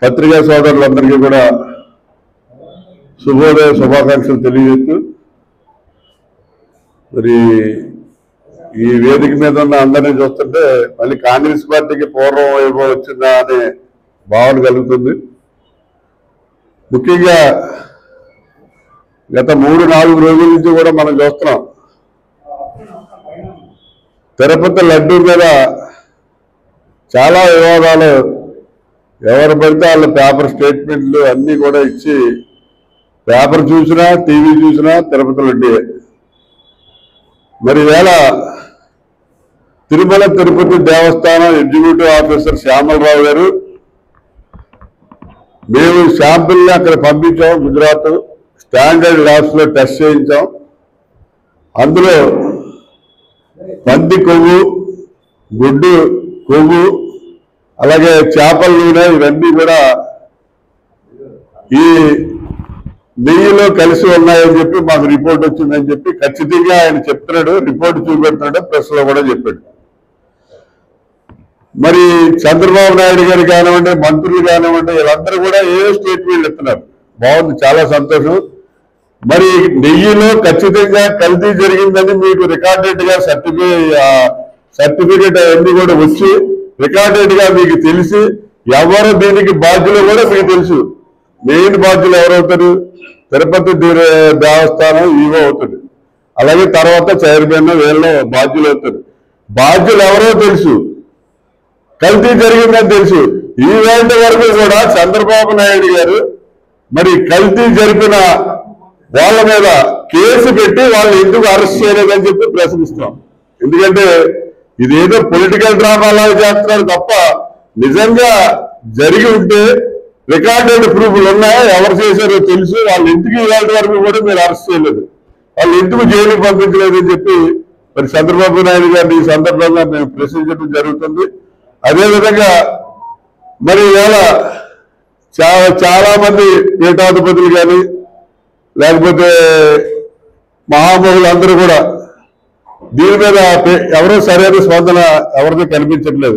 పత్రికా సోదరులందరికీ కూడా శుభోదయ శుభాకాంక్షలు తెలియజేస్తూ మరి ఈ వేదిక మీద ఉన్న అందరినీ చూస్తుంటే మళ్ళీ కాంగ్రెస్ పార్టీకి పూర్వం ఏమో వచ్చిందా అనే భావన కలుగుతుంది. ముఖ్యంగా గత 3-4 రోజుల నుంచి కూడా మనం చూస్తున్నాం, తిరుపతి లడ్డూ మీద చాలా వివాదాలు, ఎవరు పడితే వాళ్ళ పేపర్ స్టేట్మెంట్లు అన్నీ కూడా ఇచ్చి, పేపర్ చూసినా టీవీ చూసినా తిరుపతి లడ్డూ. మరి వేళ తిరుమల తిరుపతి దేవస్థానం ఎగ్జిక్యూటివ్ ఆఫీసర్ శ్యామలరావు గారు, మేము శాంపిల్ని అక్కడ పంపించాం, గుజరాత్ స్టాండర్డ్ ల్యాబ్స్ లో టెస్ట్ చేయించాం. అందులో పంది కొవ్వు, గుడ్డు కొవ్వు, అలాగే చేపల నూనె ఇవన్నీ కూడా ఈ నెయ్యిలో కలిసి ఉన్నాయని చెప్పి మాకు రిపోర్ట్ వచ్చిందని చెప్పి ఖచ్చితంగా ఆయన చెప్తున్నాడు, రిపోర్ట్ చూపెడుతున్నాడు, ప్రెస్ లో కూడా చెప్పాడు. మరి చంద్రబాబు నాయుడు గారు కానివ్వండి, మంత్రులు కానివ్వండి, వీళ్ళందరూ కూడా ఏ స్టేట్మెంట్లు ఇస్తున్నారు. బాగుంది, చాలా సంతోషం. మరి నెయ్యిలో ఖచ్చితంగా కల్తీ జరిగిందని మీకు రికార్డెడ్ గా సర్టిఫికేట్ అవన్నీ కూడా వచ్చి రికార్డెడ్ గా మీకు తెలిసి, ఎవరు దీనికి బాధ్యులు కూడా మీకు తెలుసు. మెయిన్ బాధ్యులు ఎవరవుతారు? తిరుపతి దేవస్థానం ఈవో అవుతుంది, అలాగే తర్వాత చైర్మన్, వీళ్ళు బాధ్యులు అవుతారు. బాధ్యులు ఎవరో తెలుసు, కల్తీ జరిగిందని తెలుసు. ఈవేళ వరకు కూడా చంద్రబాబు నాయుడు గారు మరి కల్తీ జరిపిన వాళ్ళ మీద కేసు పెట్టి వాళ్ళు ఎందుకు అరెస్ట్ చేయలేదని చెప్పి ప్రశ్నిస్తాం. ఎందుకంటే ఇదేదో పొలిటికల్ డ్రామాలాగా చేస్తున్నారు తప్ప, నిజంగా జరిగి ఉంటే రికార్డెడ్ ప్రూఫ్లు ఉన్నాయా, ఎవరు చేశారో తెలుసు. వాళ్ళ ఇంటికి ఇవాళ వరకు కూడా మీరు అరెస్ట్ చేయలేదు, వాళ్ళు ఎందుకు జైలుకి పంపించలేదని చెప్పి మరి చంద్రబాబు నాయుడు గారిని ఈ సందర్భంగా మేము ప్రశ్నించడం జరుగుతుంది. అదేవిధంగా మరి ఇవాళ చాలా మంది పీఠాధిపతులు కానీ లేకపోతే మహామహులు అందరూ కూడా దీని మీద ఎవరో సరైన స్పందన ఎవరితో కనిపించట్లేదు.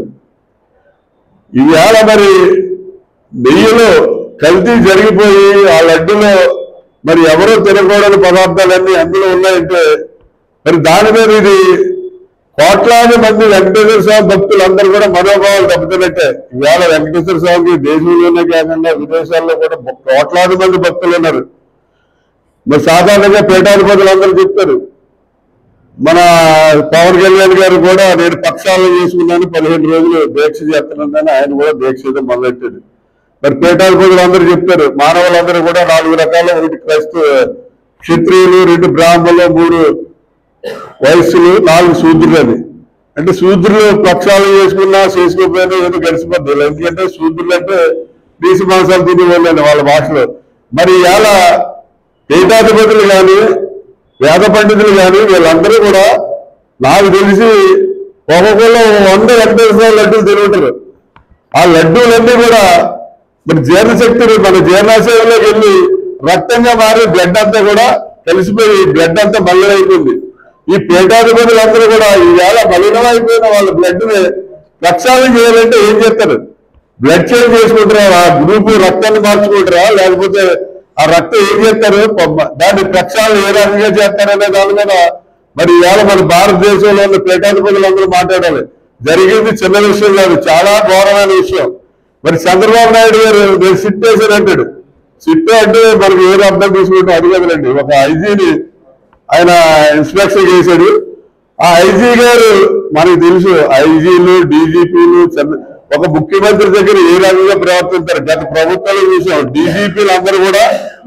ఈవేళ మరి నెయ్యిలో కల్తీ జరిగిపోయి ఆ లడ్డులో మరి ఎవరో తినకూడని పదార్థాలన్నీ అందులో ఉన్నాయంటే మరి దాని మీద ఇది కోట్లాది మంది వెంకటేశ్వర స్వామి భక్తులందరూ కూడా మనోభావాలు దెబ్బతిన్నట్టే. ఈవేళ వెంకటేశ్వర స్వామికి దేశంలోనే కాకుండా విదేశాల్లో కూడా కోట్లాది మంది భక్తులు ఉన్నారు. మరి సాధారణంగా పీఠాధిపతులు అందరూ చెప్తారు. మన పవన్ కళ్యాణ్ గారు కూడా నేను పక్షాలను చేసుకున్నాను, 15 రోజులు దీక్ష చేస్తున్నానని ఆయన కూడా దీక్ష చేయడం మొదలెట్టాడు. మరి పీఠాధిపతులు అందరూ చెప్తారు, మానవులందరూ కూడా 4 రకాల, 1 క్రైస్తవ క్షత్రియులు, 2 బ్రాహ్మణులు, 3 వైశ్యులు, 4 శూద్రులు అని. అంటే శూద్రులు పక్షాలు చేసుకున్నా చేసుకోకపోయినా ఏదో కలిసిపోద్ది. ఎందుకంటే శూద్రులు అంటే నీసి మాంసాలు తినే వాళ్ళని వాళ్ళ భాషలో. మరి ఇలా పీఠాధిపతులు కానీ వేద పండితులు కానీ వీళ్ళందరూ కూడా నాకు తెలిసి ఒక్కొక్కళ్ళు 100 వెంకటేశ్వర లడ్డూలు తిరుగుతారు. ఆ లడ్డూలన్నీ కూడా మరి జీర్ణశక్తిని మన జీర్ణాశయంలోకి వెళ్ళి రక్తంగా మారి బ్లడ్ అంతా కూడా కలిసిపోయి బ్లడ్ అంతా మలినమైపోయింది. ఈ పీఠాధిపతులందరూ కూడా ఈవేళ మలినమైపోయిన వాళ్ళ బ్లడ్ ని ప్రక్షాళన చేయాలంటే ఏం చేస్తారు? బ్లడ్ చేంజ్ చేసుకుంటారా? ఆ గ్రూపు రక్తాన్ని మార్చుకుంటారా? లేకపోతే ఆ రక్తం ఏం చేస్తారు? దాన్ని ప్రక్షాళన ఏ రకంగా చేస్తారనే దాని మీద మరి ఇవాళ మన భారతదేశంలో ఉన్న పీఠాధిపతులందరూ మాట్లాడాలి. జరిగింది చిన్న విషయం కాదు, చాలా ఘోరమైన విషయం. మరి చంద్రబాబు నాయుడు గారు నేను సిట్ వేసాను అంటాడు. సిట్ అంటే మనకు ఏదో అర్థం తీసుకుంటే అది కదలండి. ఒక ఐజీని ఆయన ఇన్స్పెక్షన్ చేశాడు. ఆ ఐజీ గారు మనకు తెలుసు, ఐజీలు, డీజీపీలు ఒక ముఖ్యమంత్రి దగ్గర ఏ రకంగా ప్రవర్తిస్తారు. గత ప్రభుత్వాలు చూసాం, డీజీపీలు అందరూ కూడా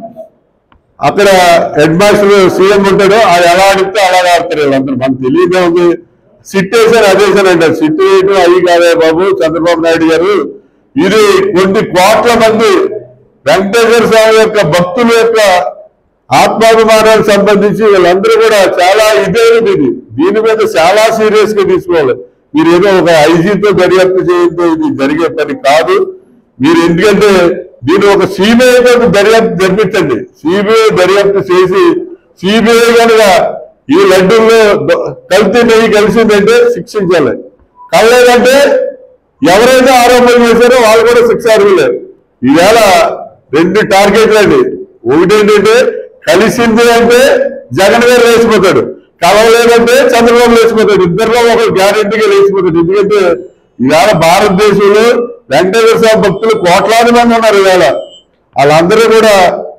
అక్కడ హెడ్ మాస్టర్ సీఎం ఉంటాడో అది ఎలా ఆడితే అలాగే ఆడతారు వీళ్ళందరూ. మనకు తెలియదే ఉంది. సిట్ వేసారు, అదేసానంటారు. సిట్ వేయటం అయ్యి కాదే బాబు చంద్రబాబు నాయుడు గారు. ఇది కొన్ని కోట్ల మంది వెంకటేశ్వర స్వామి యొక్క భక్తుల యొక్క ఆత్మాభిమానానికి సంబంధించి వీళ్ళందరూ కూడా చాలా ఇదేది. దీని మీద చాలా సీరియస్ గా తీసుకోవాలి. మీరు ఏదో ఒక ఐజీతో దర్యాప్తు చేయడంతో ఇది జరిగే పని కాదు. మీరు ఎందుకంటే దీన్ని ఒక సిబిఐతో దర్యాప్తు జరిపించండి. సిబిఐ దర్యాప్తు చేసి సిబిఐ కనుక ఈ లడ్డూల్లో కల్తీ నెయ్యి కలిసిందంటే శిక్షించాలి. కలలేదంటే ఎవరైతే ఆరోపణలు చేశారో వాళ్ళు కూడా శిక్షార్హులే. ఈవేళ 2 టార్గెట్లు అండి. ఒకటి ఏంటంటే కలిసింది అంటే జగన్ గారు లేచిపోతాడు, కలవలేదంటే చంద్రబాబు లేచిపోతాడు. ఇద్దరిలో ఒకరు గ్యారెంటీగా లేచిపోతాడు. ఎందుకంటే ఈవేళ భారతదేశంలో వెంకటేశ్వర స్వామి భక్తులు కోట్లాది మంది ఉన్నారు. ఈవేళ వాళ్ళందరూ కూడా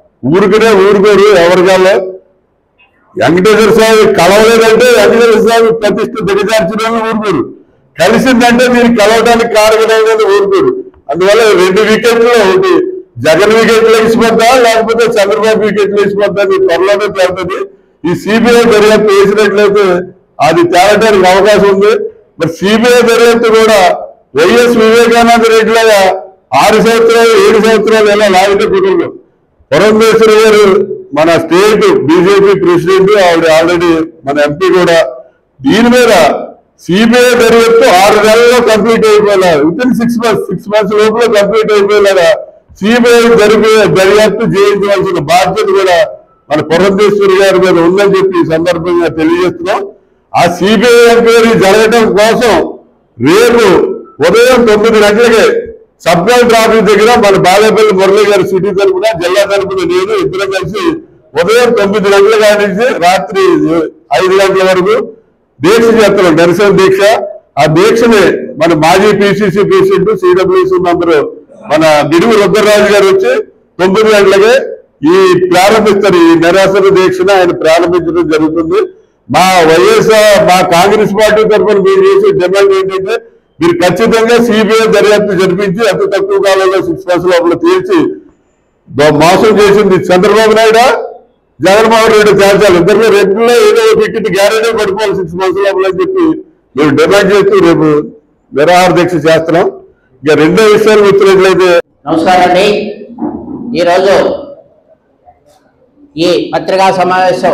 ఊరుకోరు. ఎవరికాలో వెంకటేశ్వర స్వామి కలవలేదంటే వెంకటేశ్వర స్వామి ప్రతిష్ఠ దిగజార్చడానికి ఊరుకోరు, కలిసిందంటే మీరు కలవడానికి కారణమైనది ఊరుకోరు. అందువల్ల 2 వికెట్లు, ఒకటి జగన్ వికెట్లు వేసిపోద్దా లేకపోతే చంద్రబాబు వికెట్లు వేసిపోద్దా అని త్వరలోనే తేలుతుంది. ఈ సిబిఐ దర్యాప్తు వేసినట్లయితే అది తేలడానికి అవకాశం ఉంది. మరి సిబిఐ దర్యాప్తు కూడా వైఎస్ వివేకానంద రెడ్డి లాగా 6 సంవత్సరాలు 7 సంవత్సరాలు ఎలా లాగితే కుదరదు. పురంధేశ్వరి గారు మన స్టేట్ బీజేపీ ప్రెసిడెంట్, ఆవిడ ఆల్రెడీ మన ఎంపీ కూడా. దీని మీద సిబిఐ దర్యాప్తు 6 నెలల్లో కంప్లీట్ అయిపోయేలా, వితిన్ 6 months లోపల కంప్లీట్ అయిపోయేలాగా సిబిఐ దర్యాప్తు చేయించవలసిన బాధ్యత కూడా మన పురంధేశ్వరి గారి మీద ఉందని చెప్పి ఈ సందర్భంగా తెలియజేస్తున్నాం. ఆ సిబిఐ ఎంక్వైరీ జరగడం కోసం రేపు ఉదయం 9 గంటలకే సబ్ కలెక్టర్ ఆఫీస్ దగ్గర మన బాలేపల్లి మురళి గారి సిటీ తరపున, జిల్లా తరపున నేను ఇద్దరం కలిసి ఉదయం 9 గంటల కానించి రాత్రి 5 గంటల వరకు దీక్ష చేస్తున్నాం, నిరసన దీక్ష. ఆ దీక్షని మన మాజీ పిసిసి ప్రెసిడెంట్ సిడబ్ల్యూసి ఉన్నందరూ మన గిడుగు రుద్రరాజు గారు వచ్చి 9 గంటలకే ప్రారంభిస్తారు. ఈ నిరసన దీక్షను ఆయన ప్రారంభించడం జరుగుతుంది. మా కాంగ్రెస్ పార్టీ తరఫున మీరు చేసే డిమాండ్ ఏంటంటే మీరు ఖచ్చితంగా సిబిఐ దర్యాప్తు జరిపించి అతి తక్కువ కాలంలో 6 months లోపల తీర్చి మోసం చేసింది చంద్రబాబు నాయుడు, జగన్మోహన్ రెడ్డి తేల్చాలి. ఇద్దరు రెండులో ఏదో టికెట్ గ్యారెంటీ పడిపోవాలి 6 months లోపల అని చెప్పి మేము డిమాండ్ చేస్తూ రేపు నిరాహార దీక్ష చేస్తున్నాం. ఇక రెండో విషయాలు వచ్చినట్లయితే, నమస్కారం అండి. ఈరోజు ఈ పత్రికా సమావేశం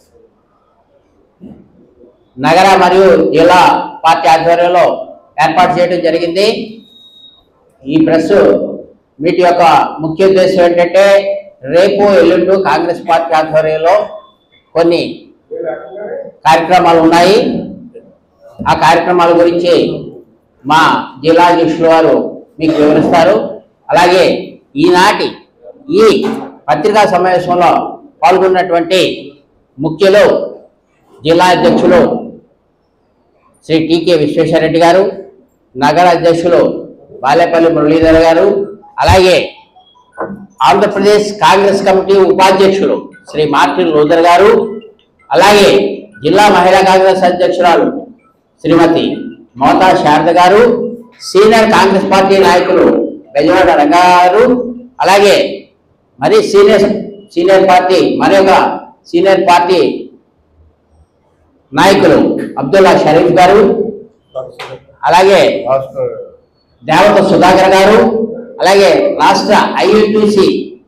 నగర మరియు జిల్లా పార్టీ ఆధ్వర్యంలో ఏర్పాటు చేయడం జరిగింది. ఈ ప్రెస్ మీట్ యొక్క ముఖ్య ఉద్దేశం ఏంటంటే రేపు ఎల్లుండి కాంగ్రెస్ పార్టీ ఆధ్వర్యంలో కొన్ని కార్యక్రమాలు ఉన్నాయి. ఆ కార్యక్రమాల గురించి మా జిల్లా అధ్యక్షుల వారు మీకు వివరిస్తారు. అలాగే ఈనాటి ఈ పత్రికా సమావేశంలో పాల్గొన్నటువంటి ముఖ్యులు జిల్లా అధ్యక్షులు శ్రీ టీకే విశ్వేశ్వరరెడ్డి గారు, నగర అధ్యక్షులు బాలేపల్లి మురళీధర్ గారు, అలాగే ఆంధ్రప్రదేశ్ కాంగ్రెస్ కమిటీ ఉపాధ్యక్షులు శ్రీ మార్టిన్ లూథర్ గారు, అలాగే జిల్లా మహిళా కాంగ్రెస్ అధ్యక్షురాలు శ్రీమతి మోతా శారద గారు, సీనియర్ కాంగ్రెస్ పార్టీ నాయకులు బెజవాడ రంగా గారు, అలాగే మరి సీనియర్ పార్టీ నాయకులు అబ్దుల్లా షరీఫ్ గారు, అలాగే దేవత సుధాకర్ గారు, అలాగే రాష్ట్ర I U T C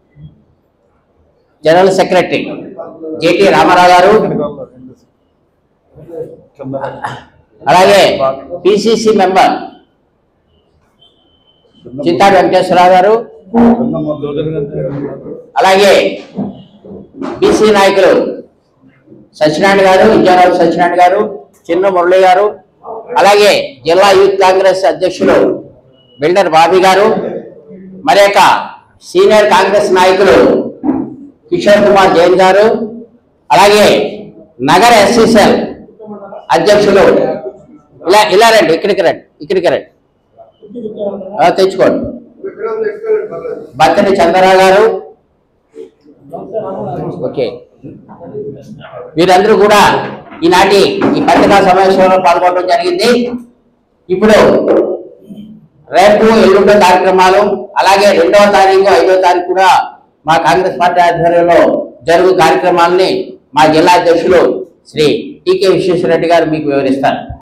general secretary J T Ramarao garu, అలాగే పిసిసి మెంబర్ చింతాడు వెంకటేశ్వరరావు గారు, అలాగే బీసీ నాయకులు సత్యనారాయణ గారు, విజయరావు సత్యనారాయణ గారు, చిన్న మురళి గారు, అలాగే జిల్లా యూత్ కాంగ్రెస్ అధ్యక్షులు బిల్డర్ బాబీ గారు, మరి యొక్క సీనియర్ కాంగ్రెస్ నాయకులు కిషోర్ కుమార్ జైన్ గారు, అలాగే నగర ఎస్సీసెల్ అధ్యక్షులు ఇలా రండి, ఇక్కడికి రండి తెచ్చుకోండి, బత్తని చంద్రరావు గారు. ఓకే, వీరందరూ కూడా ఈనాటి ఈ పత్రికా సమావేశంలో పాల్గొనడం జరిగింది. ఇప్పుడు రేపు ఎల్లుండి కార్యక్రమాలు, అలాగే 2వ తారీఖు 5వ తారీఖు కూడా మా కాంగ్రెస్ పార్టీ ఆధ్వర్యంలో జరుగు కార్యక్రమాలని మా జిల్లా అధ్యక్షులు శ్రీ టీకే విశ్వేశ్వరరెడ్డి గారు మీకు వివరిస్తారు.